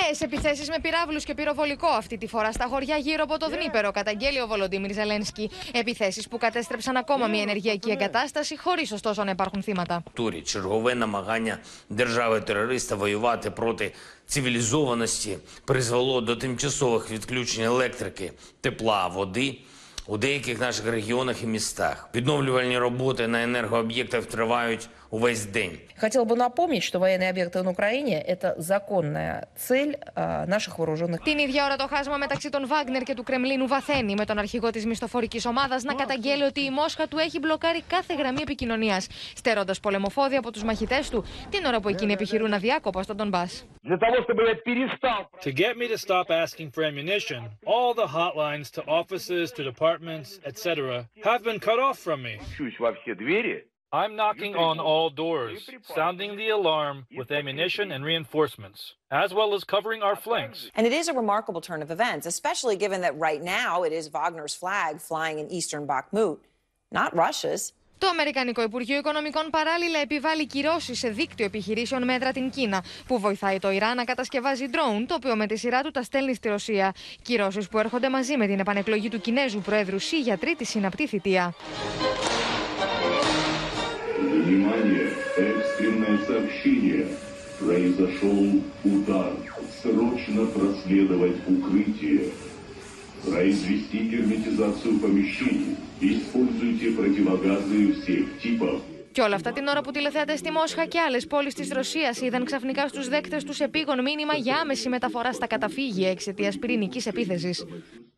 Νέες επιθέσεις με πυράβλους και πυροβολικό αυτή τη φορά στα χωριά γύρω από το Δνίπερο, καταγγέλει ο Βολοντίμιρ Ζελένσκι. Επιθέσεις που κατέστρεψαν ακόμα μια ενεργειακή εγκατάσταση, χωρίς ωστόσο να υπάρχουν θύματα. Чергове намагання держави-терориста воювати проти цивілізованості призвело до тимчасових відключень електрики, тепла, води у деяких наших регіонах і містах. Відновлювальні роботи на енергооб'єктах тривають увесь день. Хотел бы напомнить, что военные объекты на Украине – это законная цель наших вооруженных. Την ίδια ώρα το χάσμα μεταξύ των Βάγνερ και του Κρεμλίνου βαθαίνει, με τον αρχηγό της μισθοφορικής ομάδας να καταγγέλει ότι η Μόσχα του έχει μπλοκάρει κάθε γραμμή επικοινωνίας, στερώντας πολεμοφόδια από τους μαχητές του, την ώρα που εκείνοι επιχειρούν αδιάκοπα στον Ντονμπάς. To get me to stop asking for ammunition, all the hotlines to offices, to departments, etc. have been cut off from me. I'm knocking on all doors, sounding the alarm with ammunition and reinforcements, as well as covering our flanks. And it is a remarkable turn of events, especially given that right now it is Wagner's flag flying in eastern Bakhmut, not Russia's. Το Αμερικανικό Υπουργείο Οικονομικών παράλληλα επιβάλλει κυρώσεις σε δίκτυο επιχειρήσεων με έδρα την Κίνα, που βοηθάει το Ιράν να κατασκευάζει ντρόουν, το οποίο με τη σειρά του τα στέλνει στη Ρωσία. Κυρώσεις που έρχονται μαζί με την επανεκλογή του Κινέζου Προέδρου Σι για τρίτη συναπτή θητεία. Внимание, экстренное сообщение. Произошел удар. Срочно проследовать укрытие. Произвести герметизацию помещений. Используйте противогазы всех типов. Και όλα αυτά την ώρα που τηλεθεατές στη Μόσχα και άλλες πόλεις της Ρωσίας είδαν ξαφνικά στους δέκτες τους επίγον μήνυμα για άμεση μεταφορά στα καταφύγια εξαιτίας πυρηνικής επίθεσης.